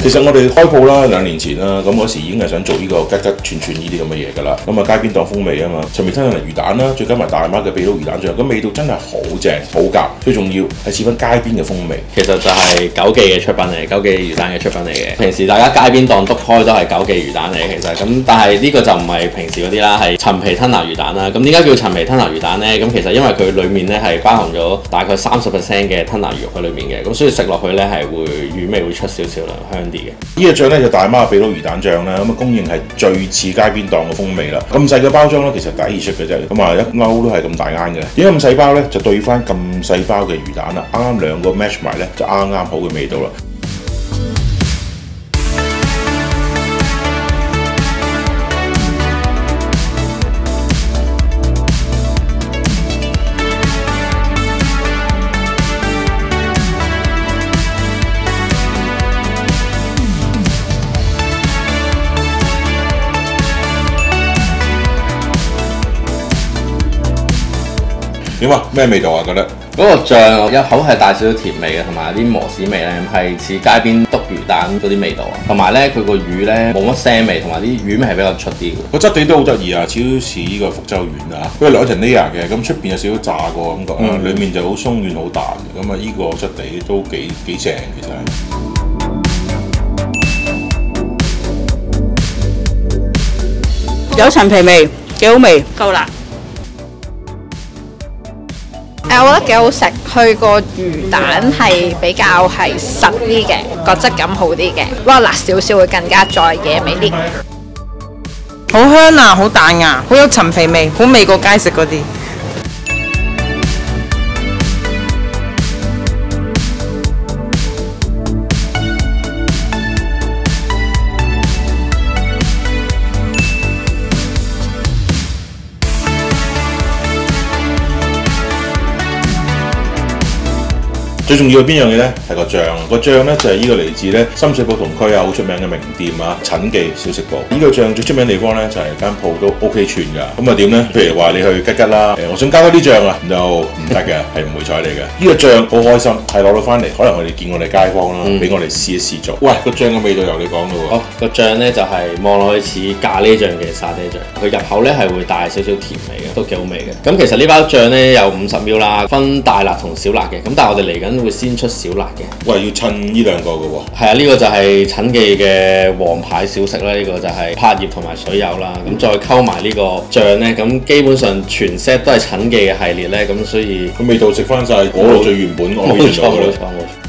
其實我哋開鋪啦2年前啦，咁嗰時已經係想做呢個吉吉串串呢啲咁嘅嘢㗎啦。咁啊街邊檔風味啊嘛，陳皮吞拿魚蛋啦，再加埋大媽嘅秘魯魚蛋醬，咁味道真係好正好夾，最重要係似翻街邊嘅風味。 其實就係九記嘅出品嚟，九記魚蛋嘅出品嚟嘅。平時大家街邊檔篤開都係九記魚蛋嚟，其實咁，但係呢個就唔係平時嗰啲啦，係陳皮吞拿魚蛋啦。咁點解叫陳皮吞拿魚蛋呢？咁其實因為佢裡面咧係包含咗大概30% 嘅吞拿魚肉喺裡面嘅，咁所以食落去咧係會魚味會出少少啦，香啲嘅。 呢個醬咧就大媽秘魯魚蛋醬啦，咁啊供應係最似街邊檔嘅風味啦。咁細嘅包裝咧其實第一次出嘅啫，咁啊一勾都係咁大間嘅。點解咁細包咧？就對翻咁細包嘅魚蛋啦，啱兩個 match 埋咧就啱好嘅味道啦。點啊？咩味道啊？覺得嗰個醬一口係帶少少甜味嘅，同埋啲磨豉味咧係似街邊篤魚蛋嗰啲味道啊。同埋咧佢個魚咧冇乜腥味，同埋啲魚味係比較出啲嘅。 個質地都好得意啊，少少似呢個福州丸啊。佢係兩層 layer 嘅，咁出邊有少少炸過感覺啦，裡面就好鬆軟好彈嘅。咁啊，呢個質地都幾正其實。 有陳皮味，幾好味，夠辣。 我覺得幾好食，佢個魚蛋係比較係實啲嘅，個質感好啲嘅，不過辣少少會更加再惹味啲。 好香啊，好彈牙，好有陳皮味，好味過街食嗰啲。 最重要係邊樣嘢咧？係個醬。個醬咧就係呢個嚟自咧深水埗同區啊，好出名嘅名店啊，陳記小食部。呢個醬最出名地方咧就係間鋪都 OK 串㗎。咁啊點咧？譬如話你去吉吉啦，我想加多啲醬啊，就唔得嘅，係唔會睬你嘅。呢個醬好開心，係攞到翻嚟，可能我哋見我哋街坊啦，俾我哋試一試做。喂，個醬嘅味道由你講咯喎。 哦，個醬咧就係望落去似咖喱醬嘅沙爹醬，佢入口咧係會帶少少甜味嘅，都幾好味嘅。咁其實呢包醬咧有50ml啦，分大辣同小辣嘅。咁但係我哋嚟緊會先出小辣嘅。 喂，要襯呢兩個嘅喎。 係啊，呢個就係陳記嘅王牌小食啦，呢個就係柏葉同埋水柚啦。咁再溝埋呢個醬咧，咁基本上全 set 都係陳記嘅系列咧，咁所以個味道食翻晒嗰個最原本嗰個味道。 冇錯。